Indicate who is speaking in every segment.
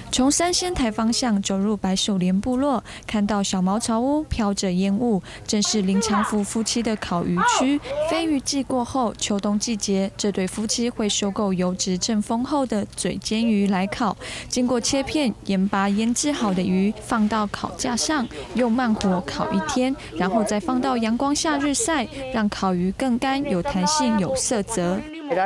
Speaker 1: 从三仙台方向走入白手莲部落，看到小茅草屋飘着烟雾，正是林长福夫妻的烤鱼区。飞鱼季过后，秋冬季节，这对夫妻会收购油脂正丰厚的嘴尖鱼来烤，经过切片、盐巴腌制好的鱼放到烤架上，用慢火烤1天，然后再放到阳光下日晒，让烤鱼更干、有弹性、有色泽。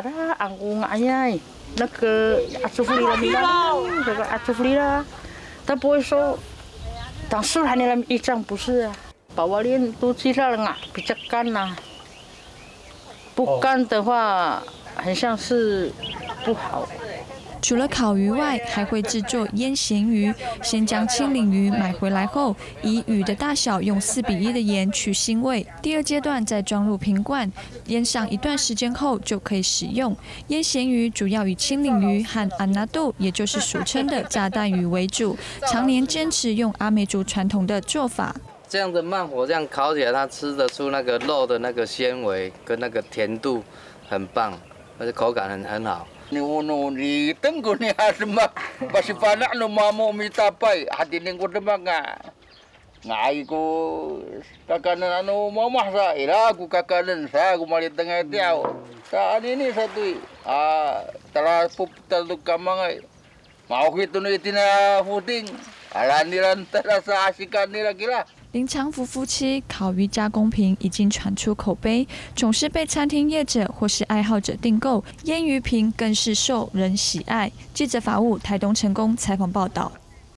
Speaker 2: 那个阿祖弗里的米拉，这个阿祖弗里啦，他不会说当时还那一张不是啊，把我脸都吃了啊，比较干呐，不干的话很像是不好。
Speaker 1: 除了烤鱼外，还会制作腌咸鱼。先将青鳞鱼买回来后，以鱼的大小用4:1的盐去腥味。第二阶段再装入瓶罐，腌上一段时间后就可以食用。腌咸鱼主要以青鳞鱼和安纳杜，也就是俗称的炸弹鱼为主，常年坚持用阿美族传统的做法。
Speaker 3: 这样的慢火这样烤起来，它吃得出那个肉的那个纤维跟那个甜度，很棒，而且口感很好。
Speaker 4: Ni tengku ni asmak basi panak no mamo mitapai hadinin ko demanga ngai ko kakanan anu mamah sa ira ku kakanan sa ku mali tengah tiao sa ini satu telah pup telu kamangai mau gitu ni tina footing alaniran terasa asikan ni lagi lah。
Speaker 1: 林长福夫妻烤鱼加工瓶已经传出口碑，总是被餐厅业者或是爱好者订购，腌鱼瓶更是受人喜爱。记者法务台东成功采访报道。